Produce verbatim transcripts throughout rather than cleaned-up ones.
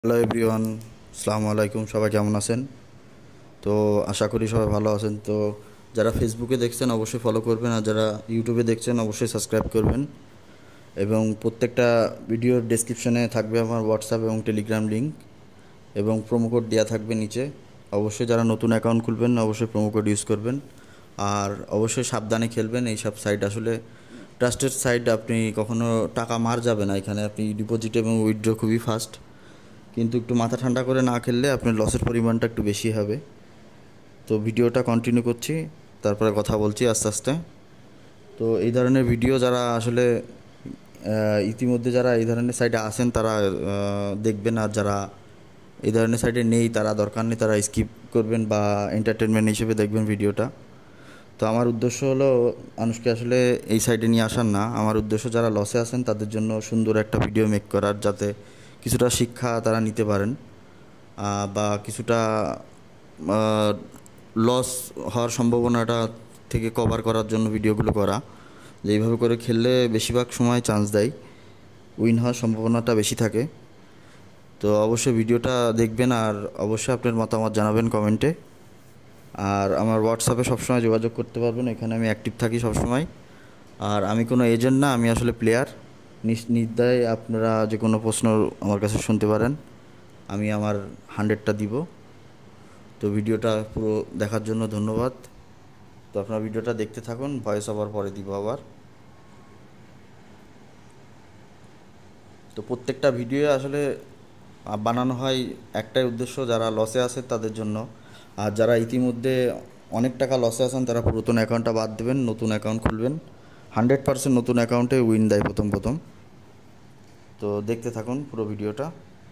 Hello everyone, আসসালামু আলাইকুম। সবাই কেমন আছেন? তো আশা করি সবাই ভালো আছেন। তো যারা ফেসবুকে দেখছেন অবশ্যই ফলো করবেন, আর যারা ইউটিউবে দেখছেন অবশ্যই সাবস্ক্রাইব করবেন। এবং প্রত্যেকটা ভিডিওর ডেসক্রিপশনে থাকবে আমার হোয়াটসঅ্যাপ এবং টেলিগ্রাম লিঙ্ক, এবং প্রোমো কোড দেওয়া থাকবে নিচে। অবশ্যই যারা নতুন অ্যাকাউন্ট খুলবেন অবশ্যই প্রোমো কোড ইউজ করবেন। আর অবশ্যই সাবধানে খেলবেন। এইসব সাইট আসলে ট্রাস্টেড সাইট, আপনি কখনো টাকা মার যাবে না এখানে। আপনি ডিপোজিট এবং উইথড্র খুবই ফাস্ট, কিন্তু একটু মাথা ঠান্ডা করে না খেললে আপনার লসের পরিমাণটা একটু বেশি হবে। তো ভিডিওটা কন্টিনিউ করছি, তারপরে কথা বলছি আস্তে আস্তে। তো এই ধরনের ভিডিও যারা আসলে ইতিমধ্যে যারা এই ধরনের সাইটে আসেন তারা দেখবেন, আর যারা এই ধরনের সাইটে নেই তারা দরকার নেই, তারা স্কিপ করবেন বা এন্টারটেনমেন্ট হিসেবে দেখবেন ভিডিওটা। তো আমার উদ্দেশ্য হলো মানুষকে আসলে এই সাইডে নিয়ে আসার না, আমার উদ্দেশ্য যারা লসে আছেন তাদের জন্য সুন্দর একটা ভিডিও মেক করার, যাতে কিছুটা শিক্ষা তারা নিতে পারেন বা কিছুটা লস হওয়ার সম্ভাবনাটা থেকে কভার করার জন্য ভিডিওগুলো করা। যে এইভাবে করে খেললে বেশিরভাগ সময় চান্স দেয়, উইন হওয়ার সম্ভাবনাটা বেশি থাকে। তো অবশ্যই ভিডিওটা দেখবেন, আর অবশ্যই আপনার মতামত জানাবেন কমেন্টে। আর আমার হোয়াটসঅ্যাপে সবসময় যোগাযোগ করতে পারবেন, এখানে আমি অ্যাক্টিভ থাকি সবসময়। আর আমি কোনো এজেন্ট না, আমি আসলে প্লেয়ার। নির্দ্বিধায় আপনারা যে কোনো প্রশ্ন আমার কাছে শুনতে পারেন, আমি আমার হান্ড্রেডটা দিব। তো ভিডিওটা পুরো দেখার জন্য ধন্যবাদ। তো আপনারা ভিডিওটা দেখতে থাকুন, ভয়েস ওভার পরে দিব আবার। তো প্রত্যেকটা ভিডিও আসলে বানানো হয় একটাই উদ্দেশ্য, যারা লসে আছে তাদের জন্য। আর যারা ইতিমধ্যে অনেক টাকা লসে আছেন তারা পুরাতন অ্যাকাউন্টটা বাদ দেবেন, নতুন অ্যাকাউন্ট খুলবেন। হান্ড্রেড পার্সেন্ট নতুন অ্যাকাউন্টে উইন দেয় প্রথম প্রথম। তো দেখতে থাকুন পুরো ভিডিওটা।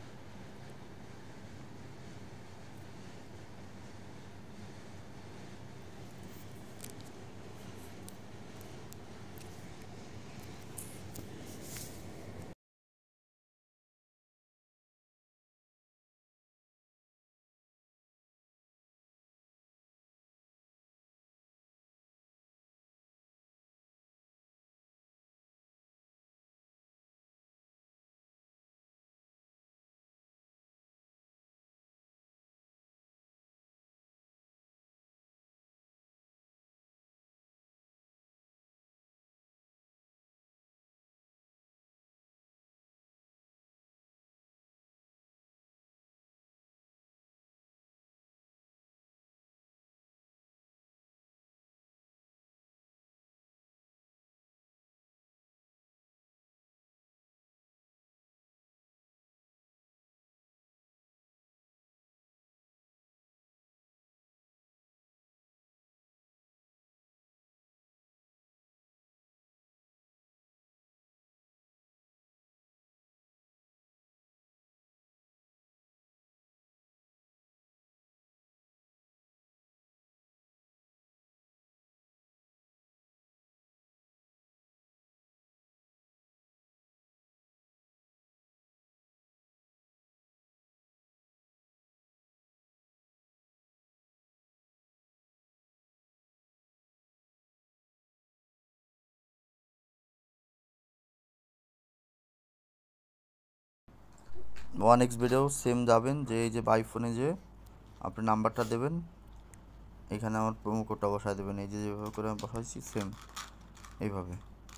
ওয়ান এক্স ভিডিও সেম যাবেন, যে এই যে বাই ফোনে যে আপনি নাম্বারটা দেবেন, এখানে আমার প্রোমো কোডটা বসায় দেবেন। এই যে যেভাবে করে আমি বসাইছি সেম এইভাবে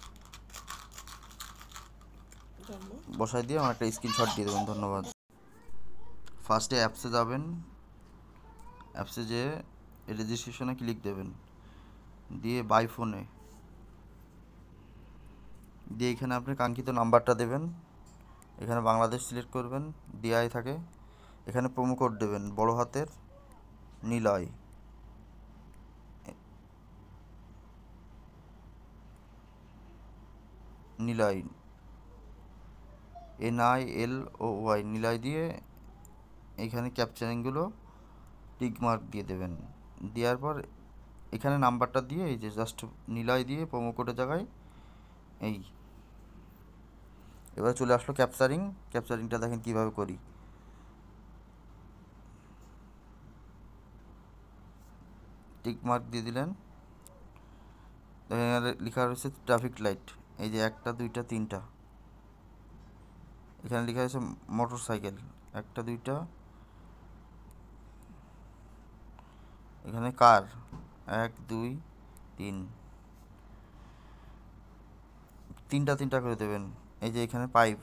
বসাই দিয়ে আমার একটা স্ক্রিনশট দিয়ে দেবেন। ধন্যবাদ। ফার্স্টে অ্যাপসে যাবেন, অ্যাপসে যে রেজিস্ট্রেশনে ক্লিক দেবেন, দিয়ে বাই ফোনে দিয়ে এখানে আপনি কাঙ্ক্ষিত নাম্বারটা দেবেন। এখানে বাংলাদেশ সিলেক্ট করবেন, ডিআই থাকে। এখানে প্রোমো কোড দেবেন বড় হাতের Niloy, Niloy N I L O Y, Niloy দিয়ে এখানে ক্যাপচারিংগুলো টিক মার্ক দিয়ে দেবেন। দেওয়ার পর এখানে নাম্বারটা দিয়ে এই যে জাস্ট নিলয় দিয়ে প্রোমো কোডের জায়গায় এই এবার চলে আসলো ক্যাপচারিং। ক্যাপচারিংটা দেখেন কিভাবে করি। টিক মার্ক দিয়ে দিলেন, এখানে লেখা রয়েছে ট্রাফিক লাইট, এই যে একটা দুইটা তিনটা, এখানে লেখা রয়েছে মোটর সাইকেল, একটা দুইটা, এখানে কার এক দুই তিন, তিনটা তিনটা করে দেবেন। এই যে এখানে পাইপ,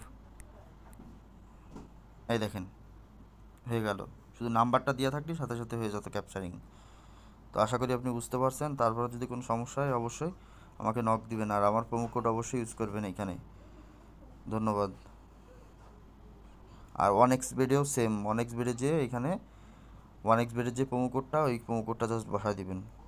এই দেখেন হয়ে গেল, শুধু নাম্বারটা দেওয়া থাকলে সাথে সাথে হয়ে যেত ক্যাপচারিং। তো আশা করি আপনি বুঝতে পারছেন। তারপরে যদি কোনো সমস্যা হয় অবশ্যই আমাকে নক দিবেন, আর আমার প্রোমো কোড অবশ্যই ইউজ করবেন এখানে। ধন্যবাদ। আর ওয়ান এক্স বেডেও সেম, ওয়ান এক্স বেডে যে এখানে ওয়ান এক্স বেডের যে প্রোমো কোডটা, ওই প্রোমো কোডটা জাস্ট বসায় দিবেন।